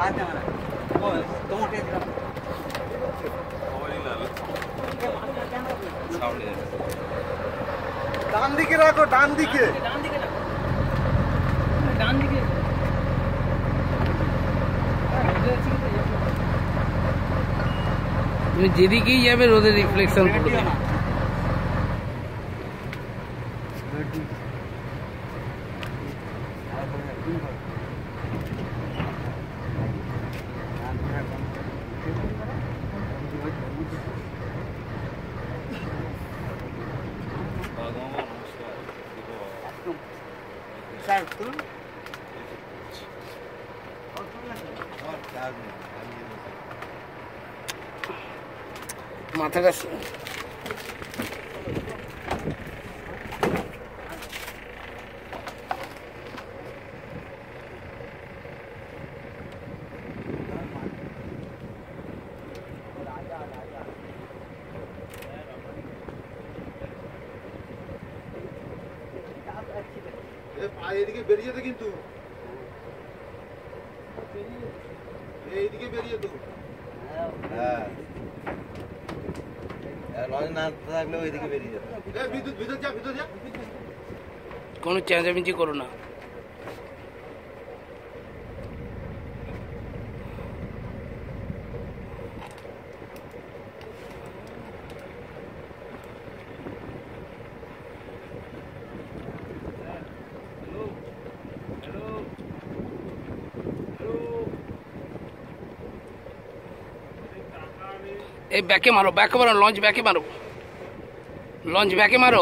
ডান দিকে রাখো, ডান দিকে। তুমি যেদিকেই যাবে রোদের রিফ্লেকশন পড়বে। মাথাটা এদিকে বেরিয়ে যেত, কিন্তু এইদিকে বেরিয়ে তো। হ্যাঁ, লঞ্চ না থাকলে ওইদিকে বেরিয়ে যেত। বিদ্যুৎ ভিতর যা, ভিতর যা। কোনো চেঁচামেচি করো না। এই ব্যাকে মারো, ব্যাকে মারো, লঞ্চ ব্যাকে মারো, লঞ্চ ব্যাকে মারো।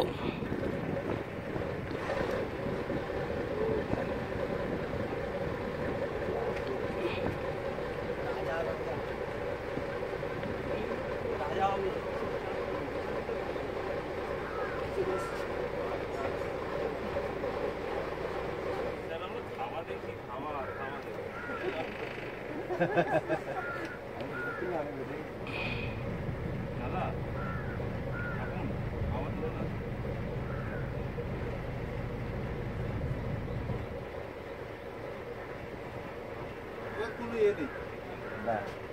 কোনো ইয়ে নেই।